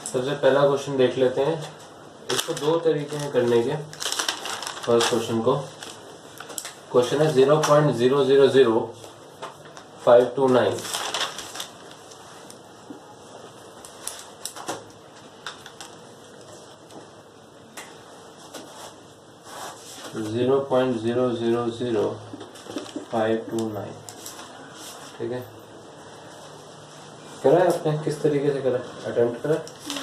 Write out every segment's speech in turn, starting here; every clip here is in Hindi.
सबसे पहला क्वेश्चन देख लेते हैं। इसको दो तरीके हैं करने के। फर्स्ट क्वेश्चन को, क्वेश्चन है 0.000529। ठीक है, करा है आपने? किस तरीके से करा? अटेम्प्ट करा?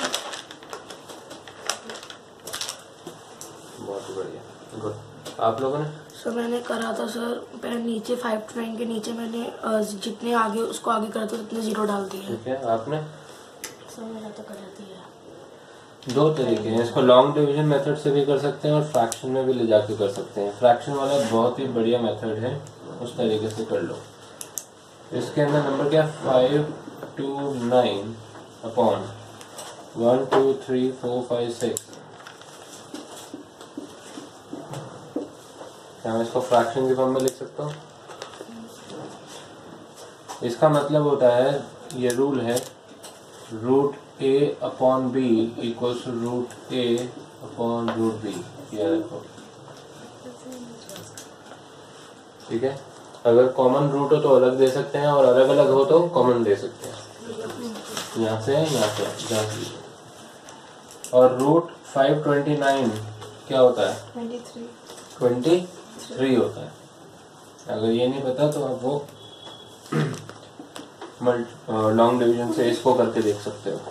बहुत बढ़िया, गुड। आप लोगों ने? सर मैंने करा था सर, पहले नीचे 5 to 9 के नीचे मैंने जितने आगे उसको आगे करा था उतने 0 डाल दिए। ठीक है, आपने? सर मेरा तो कर दिया। दो तरीके हैं, इसको लॉन्ग डिवीजन मेथड से भी कर सकते हैं और फ्रैक्शन में भी ले जाके कर सकते हैं। फ्रैक्शन वाला बहुत ही बढ़िया मेथड है, उस तरीके से कर लो। इसके अंदर नंबर क्या? 529 अपॉन 1 2 3 4 5 6। क्या मैं इसको फ्रैक्शन के फॉर्म में लिख सकता हूँ? इसका मतलब होता है, ये रूल है, root a upon b equals to root a upon root b। ये देखो, ठीक है। अगर कॉमन रूट हो तो अलग दे सकते हैं और अलग अलग हो तो कॉमन दे सकते हैं। यहाँ से यहाँ से जहाँ से। और रूट 529 क्या होता है? 23 होता है। अगर ये नहीं पता तो आप वो लॉन्ग डिवीजन से इसको करके देख सकते हो।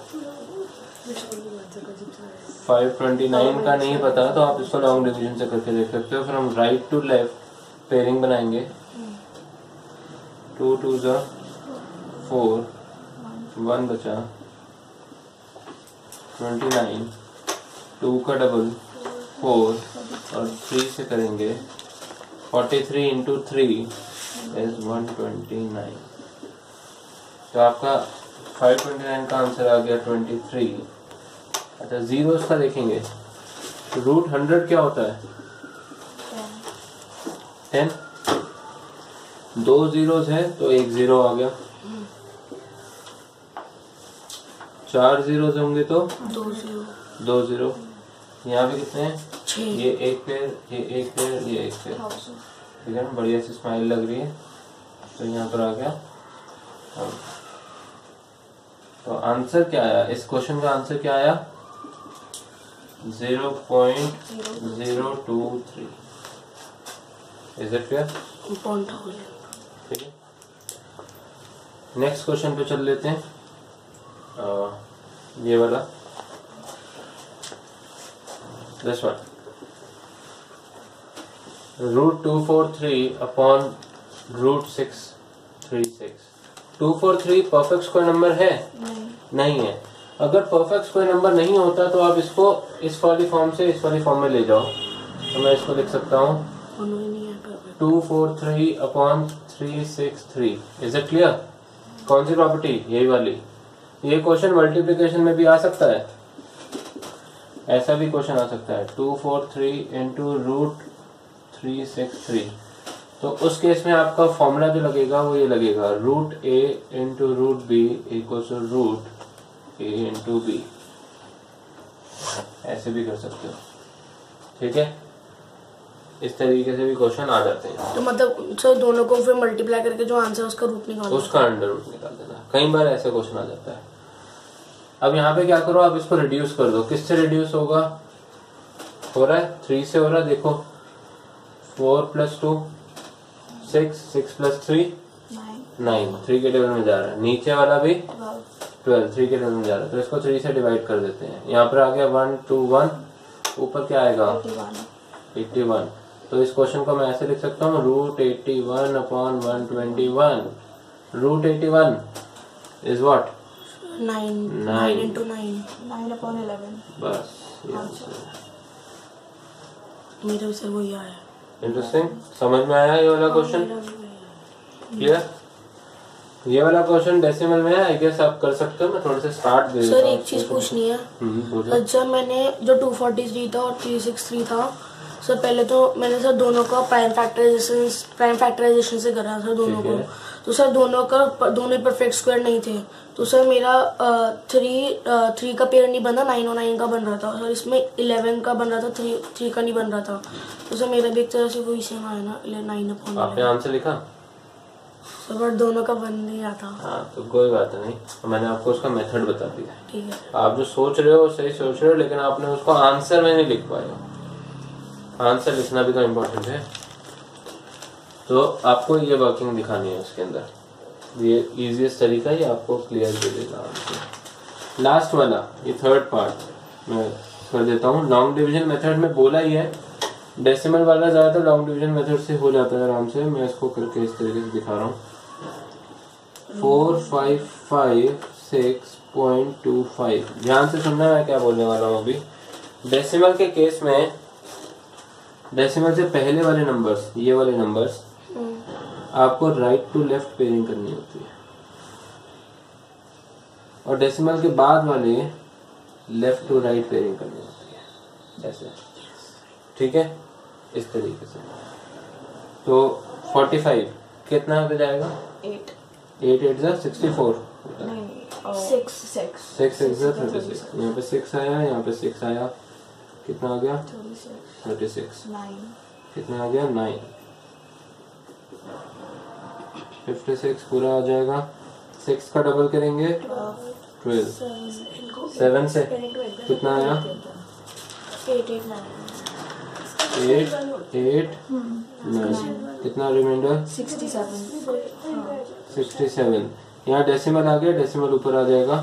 529 का नहीं पता तो आप इसको लॉन्ग डिवीजन से करके देख सकते हो। फिर हम राइट टू लेफ्ट पेयरिंग बनाएंगे। 2 2 4, 1 बचा 29, 2 का डबल 4 और 3 से करेंगे 43 इंटू 3 इज 129। तो आपका 529 का आंसर आ गया 23। अच्छा, जीरोस का देखेंगे तो रूट 100 क्या होता है? 10। 2 जीरोस है तो 1 जीरो आ गया। 4 जीरोस होंगे तो 2 जीरो। यहाँ पे कितने हैं? 6। ये एक पेयर, ये एक पेयर, ये एक पेयर। ठीक है ना, बढ़िया सी स्माइल लग रही है। तो यहाँ पर आ गया। तो आंसर क्या आया? इस क्वेश्चन का आंसर क्या आया? 0.023। Is it clear? ठीक है, नेक्स्ट क्वेश्चन पे चल लेते हैं। ये वाला, this one, root 243 upon root 636। 243 perfect square number है? नहीं है। अगर परफेक्ट स्क्वायर नंबर नहीं होता तो आप इसको इस वाली फॉर्म से इस वाली फॉर्म में ले जाओ। तो मैं इसको लिख सकता हूँ 243 अपॉन 363। Is it clear? कौन सी प्रॉपर्टी? यही वाली। ये क्वेश्चन मल्टीप्लिकेशन में भी आ सकता है, ऐसा भी क्वेश्चन आ सकता है। 243 इंटू रूट 363। तो उस केस में आपका फॉर्मूला जो लगेगा वो ये लगेगा, root a into root b equals to root a into b। ऐसे भी कर सकते हो, ठीक है। इस तरीके से भी क्वेश्चन आ जाते हैं। तो मतलब सर दोनों को फिर मल्टीप्लाई करके जो आंसर उसका रूट निकालना, उसका अंडर रूट निकाल देना। कई बार ऐसे क्वेश्चन आ जाता है। अब यहाँ पे क्या करो, आप इसको रिड्यूस कर दो। किससे रिड्यूस होगा? हो रहा है 3 से हो रहा है। देखो 4 + 2 6, 6 + 3 9, 3 के टेबल में जा रहा है। नीचे वाला भी 12, 3 के टेबल में जा रहा है। तो इसको 3 से डिवाइड कर देते हैं। यहाँ पर आ गया 1 2 1, ऊपर क्या आएगा? 81। तो इस क्वेश्चन को मैं ऐसे लिख सकता हूँ, root 81 upon 121। Root 81 is what? 9 into 9 upon 11। बस मेरे उसे वही आया। इंटरेस्टिंग, समझ में आया ये वाला क्वेश्चन? क्लियर? ये वाला क्वेश्चन डेसिमल में है, आई गेस आप कर सकते हो। मैं थोड़े से स्टार्ट दे देता हूं। सर एक चीज पूछनी है। अच्छा, मैंने जो 243 था और 363 था सर, पहले तो मैंने सर दोनों का प्राइम फैक्टराइजेशन से करा था दोनों को। तो सर दोनों परफेक्ट स्क्वायर नहीं थे, तो सर मेरा 3 का पेयर नहीं बन रहा, 9 और 9 का बन रहा था सर। इसमें 11 का बन रहा था, 3 का नहीं बन रहा था। तो सर मेरा भी एक तरह से वही सेम आया ना, 9 आपने आंसर लिखा सर, बट दोनों का बन नहीं रहा था। हाँ तो कोई बात नहीं, मैंने आपको उसका मेथड बता दिया। ठीक है, आप जो सोच रहे हो सही सोच रहे हो, लेकिन आपने उसको आंसर में नहीं लिख पाए। आंसर लिखना भी तो इम्पोर्टेंट है। तो आपको ये वर्किंग दिखानी है उसके अंदर, ये इजीएस्ट तरीका ही आपको क्लियर कर देगा आंसर। लास्ट वाला ये थर्ड पार्ट मैं कर देता हूँ। लॉन्ग डिवीजन मेथड में बोला ही है, डेसिमल वाला ज़्यादातर लॉन्ग डिवीजन मेथड से हो जाता है आराम से। मैं इसको करके इस तरीके से दिखा रहा हूँ। 4556.25। ध्यान से सुनना मैं क्या बोलने वाला हूँ अभी। डेसिमल के केस में डेसिमल से पहले वाले नंबर्स, ये वाले नंबर्स आपको राइट टू लेफ्ट पेयरिंग करनी होती है, और डेसिमल के बाद वाले लेफ्ट टू राइट पेयरिंग करनी होती है, ऐसे। ठीक है, इस तरीके से। तो 45 कितना हो जाएगा? 8 8 64। 6 36। यहाँ पे 6 आया, यहाँ पे 6 आया, कितना आ गया? 36। कितना आ गया? 9। 56 पूरा आ जाएगा। 6 का डबल करेंगे 12। 7 से कितना आया? 8 9। कितना रिमाइंडर? 67। यहाँ डेसिमल आ गया, डेसिमल ऊपर आ जाएगा,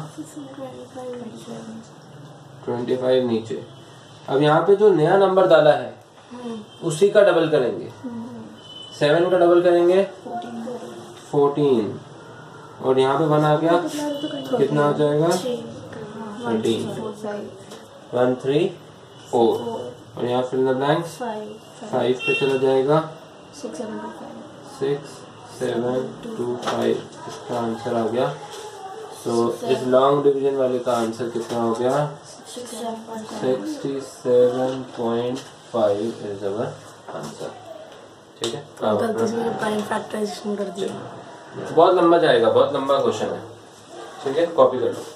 25 नीचे। अब यहाँ पे जो नया नंबर डाला है उसी का डबल करेंगे। 7 का डबल करेंगे 14, और यहाँ पे 1 आ गया, कितना हो जाएगा? 13। 1 3 4, और यहाँ फिल द ब्लैंक्स 5 पे चला जाएगा। 6 7 2 5। इसका आंसर आ गया। तो इस लॉन्ग डिवीजन वाले का आंसर कितना हो गया? 67.5 इज अवर आंसर। ठीक है, गलती से मैंने प्राइम फैक्टराइजेशन कर दिया। बहुत लंबा जाएगा, बहुत लंबा क्वेश्चन है। ठीक है, कॉपी कर लो।